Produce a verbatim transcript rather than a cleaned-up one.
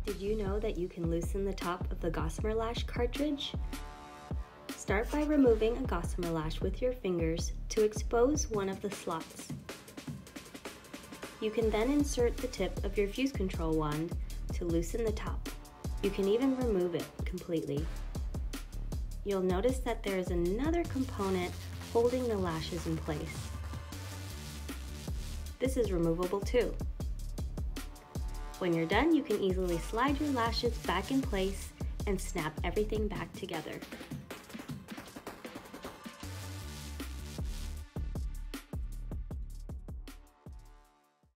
Did you know that you can loosen the top of the Gossamer Lash cartridge? Start by removing a Gossamer lash with your fingers to expose one of the slots. You can then insert the tip of your fuse control wand to loosen the top. You can even remove it completely. You'll notice that there is another component holding the lashes in place. This is removable too. When you're done, you can easily slide your lashes back in place and snap everything back together.